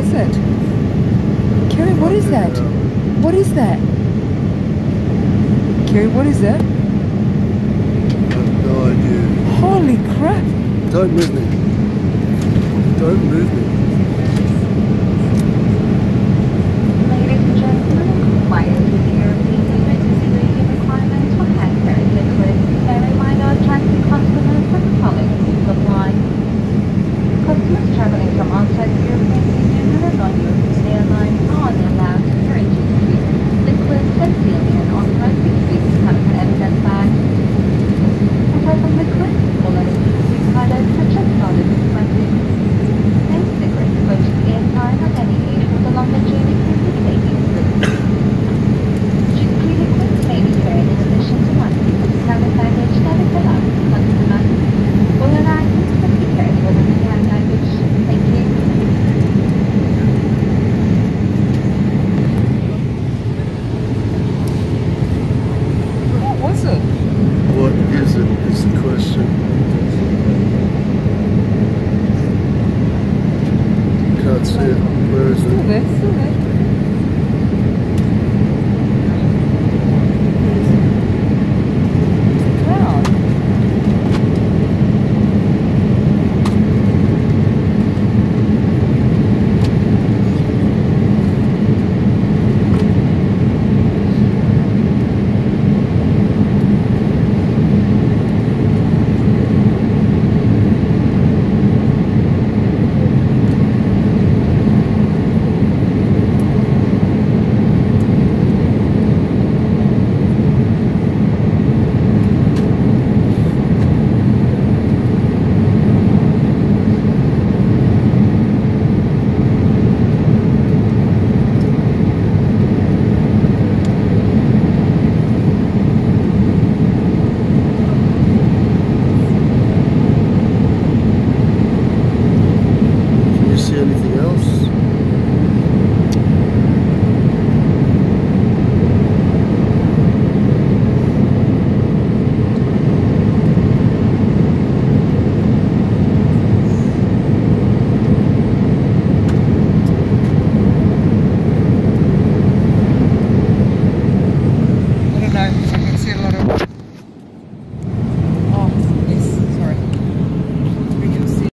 is it? Kerry, what is that? What is that? Kerry, what is that? I have no idea. Holy crap! Don't move me. Don't move me. Ladies and gentlemen, compliance with the European emergency rating requirements for hand-carried liquids, very minor attracting customers and the following rules apply. Customers traveling from outside the European Union and are non-European airlines are only allowed to carry duty-free liquids and sealing and authorized liquids come in evident bags. Aside from liquids, all other duty-free products such as powdered cosmetics and cigarettes purchased airtime at any age with a longer journey can be taken with. Duty-free liquids may be carried in addition to one piece of carry baggage that is allowed to customers. All other items must be carried within the hand baggage. Thank you. What was it? What is it? Is the question. Can't see it. Where is Still it? there, still there.